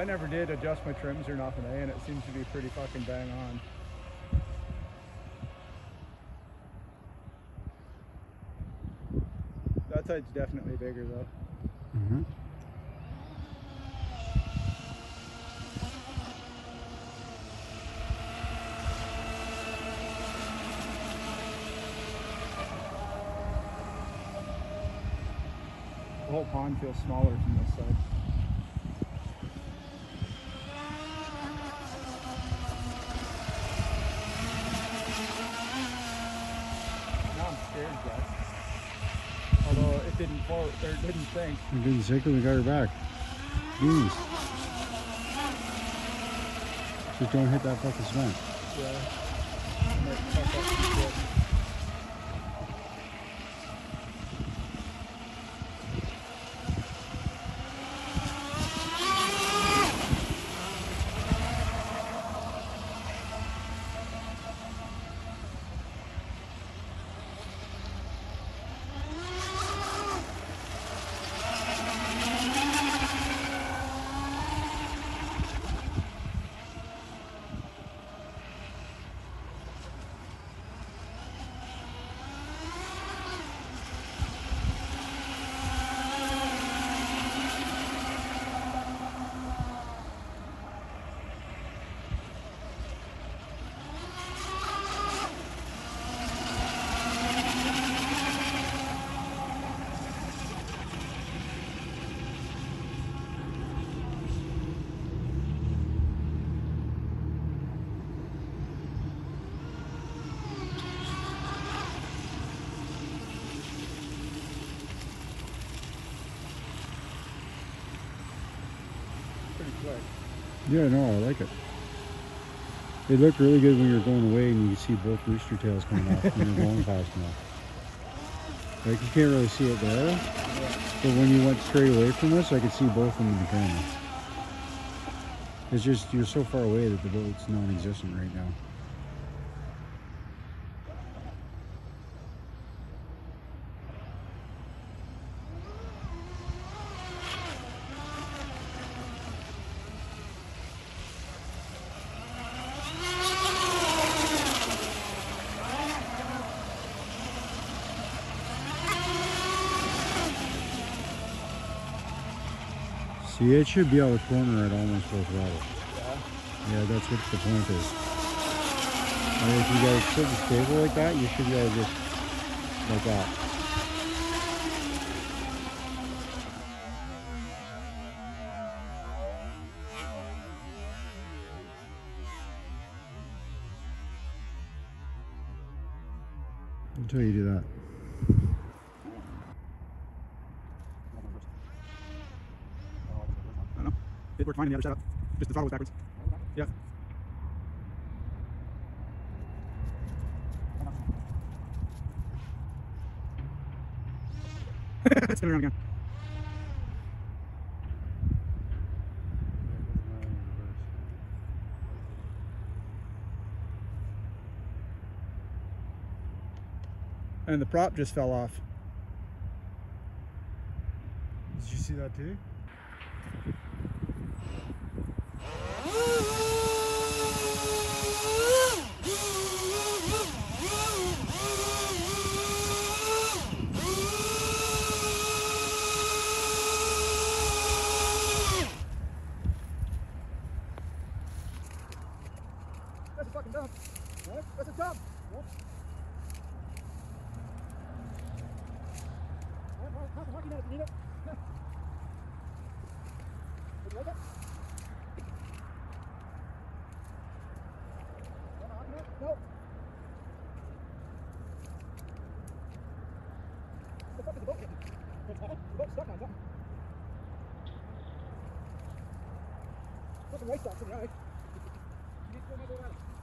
I never did adjust my trims or nothing, and it seems to be pretty fucking bang on. That side's definitely bigger though. Mm-hmm. The whole pond feels smaller from this side. Now I'm scared, Jeff. Although it didn't float, or it didn't sink. It didn't sink and we got her back. Beans. Just don't hit that fucking cement. Yeah. Might fuck up some shit. Quick. Yeah, no, I like it. It looked really good when you were going away and you could see both rooster tails coming off when you're going fast enough. Like, you can't really see it there, Yeah. but when you went straight away from us, I could see both of them in the camera. It's just, you're so far away that the boat's non-existent right now. See, it should be out of the corner at almost full throttle. Yeah. Yeah, that's what the point is. And if you got it sitting stable like that, you should be able to just like that. Until you do that. I don't know. It worked fine in the other setup. Just the throttle was backwards. Yeah. Spin around again. And the prop just fell off. Did you see that too? That's a fucking dump. What? That's a dump. What? How's the hockey net if you need it? Would you like it? Want a hockey net? No. What the fuck is the boat hitting? The boat's stuck on something. Fucking rice stalks in the eye. You need to go another ladder.